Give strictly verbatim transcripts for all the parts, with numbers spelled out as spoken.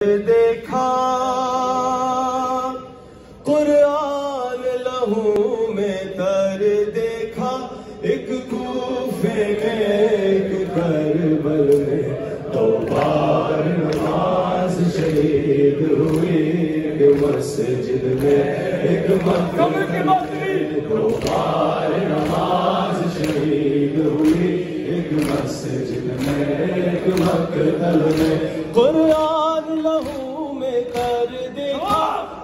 دیکھا قرآن لہو میں تر دیکھا، ایک کوفے میں ایک کربل میں دو بار نماز شہید ہوئی، ایک مسجد میں ایک مقبرے میں دو بار نماز شہید ہوئی، ایک مسجد میں ایک مقتل میں قرآن لہو میں کر دیکھا،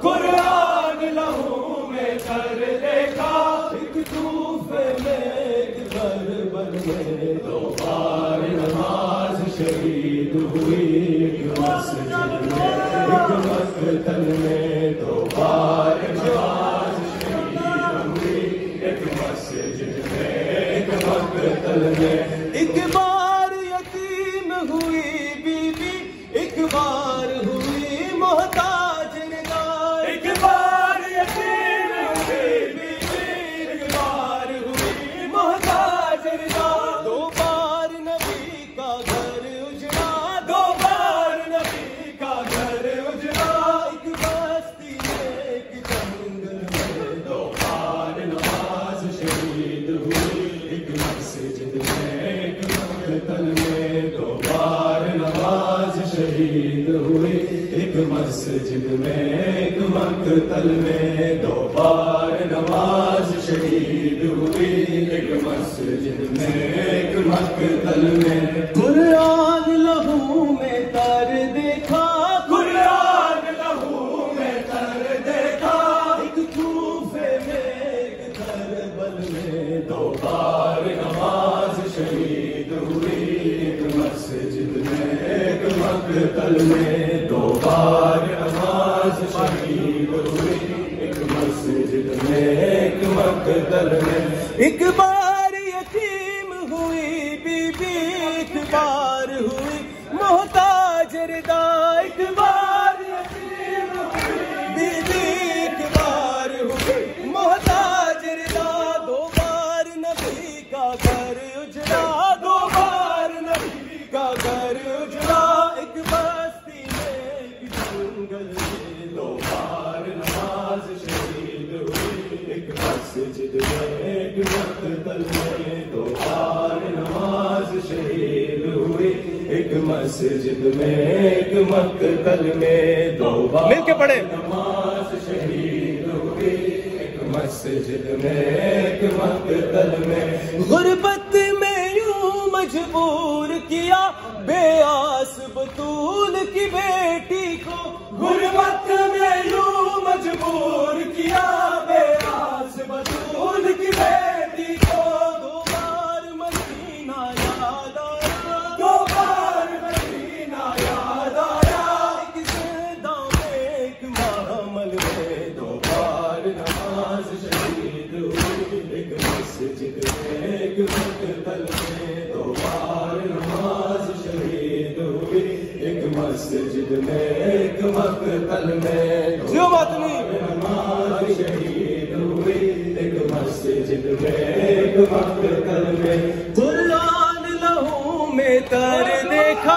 قرآن لہو میں کر دیکھا، ایک کوفے میں ایک کربل میں دو بار نماز شہید ہوئی، ایک مسجد میں ایک مقتل میں دو بار نماز شہید ہوئی، ایک مسجد میں ایک مقتل میں ایک بار یتیم ہوئی بی بی، ایک بار ہوئی محتاج نگاہ، ایک بار یتیم ہوئی بی بی، ایک بار ہوئی محتاج نگاہ، دو بار نبی کا گھر اجڑا، دو بار نبی کا گھر اجڑا، ایک بستی میں ایک جنگل میں دو بار نماز شہید ہوئی، ایک مسجد میں ایک مقتل میں دو بار نماز شہید ہوئی، ایک مسجد میں ایک مقتل میں دو بار نماز شہید ہوئی، ایک مسجد میں ایک مقتل میں قرآن لہو میں تر دیکھا، قرآن لہو میں تر دیکھا، ایک کوفے میں ایک کربل میں دو بار نماز شہید ہوئی، ایک مسجد میں ایک مقتل میں دو بار نماز شہید ہوئی، ایک مسجد میں ایک مقتل میں ایک بار یتیم ہوئی بی بی، ایک بار ہوئی محتاج ردا، ایک بار یتیم ہوئی بی بی، ایک بار ہوئی محتاج ردا، دو بار نبی کا گھر اجڑا، دو بار نبی کا گھر اجڑا، ایک بستی میں ایک جنگل میں دو بار نماز شہید ہوئی، ایک مسجد میں ایک مقتل میں دو بار نماز شہید ہوئی، ایک مسجد میں ایک مقتل میں دو بار مل کے پڑھے نماز شہید ہوئی، ایک مسجد میں ایک مقتل میں غربت میں یوں مجبور کیا بے آس بطول کی بیٹی کو، غربت میں یوں مجبور کیا بے آس بطول کی بیٹی کو، دو بار مدینہ یاد آیا، دو بار مدینہ یاد آیا، ایک زندہ میں ایک معمل میں دو بار نماز شہید ہوئی، ایک مسجد میں ایک مقتل میں دو بار نماز شہید ہوئی، ایک مسجد میں ایک مقتل میں جو بات نہیں نماز شہید ہوئی، ایک مسجد میں ایک مقتل میں قرآن لہو میں تر دیکھا،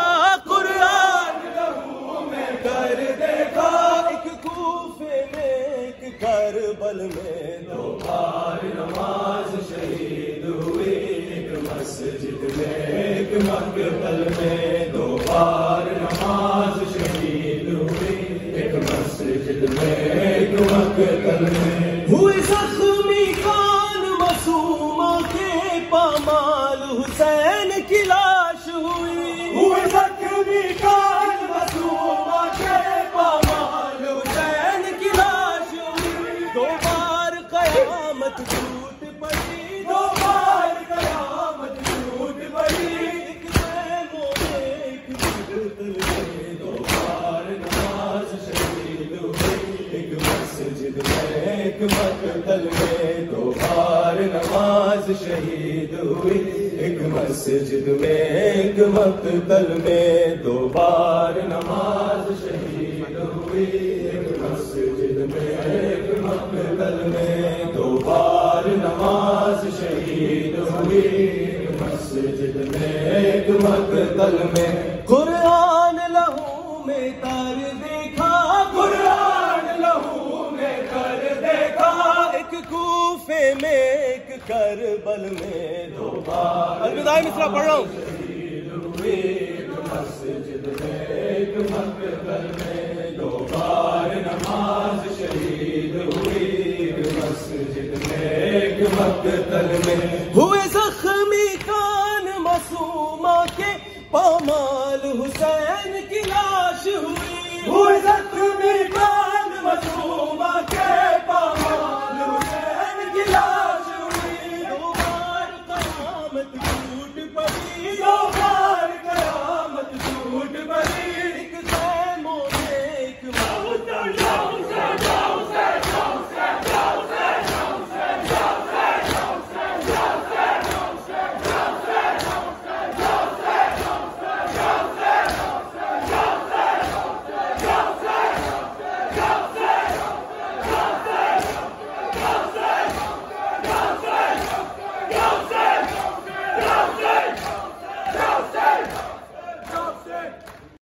قرآن لہو میں تر دیکھا، ایک کوفے میں ایک کربل میں دو بار نماز شہید ہوئی، ایک مسجد میں ایک مقتل میں دو بار نماز شہید ہوئی، ایک مسجد میں ایک مقتل میں ہوئے زخمی کان معصومہ کے پامال حسین کی لاش ہوئی، ہوئے زخمی کان معصومہ کے پامال حسین کی لاش ہوئی، دو بار قیامت ٹوٹ پڑی، دو بار قیامت ٹوٹ پڑی، ایک خیموں میں ایک مقتل میں دو بار نماز شہید ہوئی، ایک مسجد میں ایک مقتل میں دو بار نماز شہید ہوئی، ایک مسجد میں ایک مقتل میں دو بار نماز شہید ہوئی، ایک مسجد میں ایک مقتل میں دو بار نماز شہید ہوئی، ایک مسجد میں ایک مقتل میں قرآن لہو میں تر میں ایک کربل میں دو بار الوداعی مصرع پڑھ رہا ہوں. شہید ہوئے ایک مسجد میں ایک مقتل میں دو بار نماز شہید ہوئی ایک مسجد میں ایک مقتل میں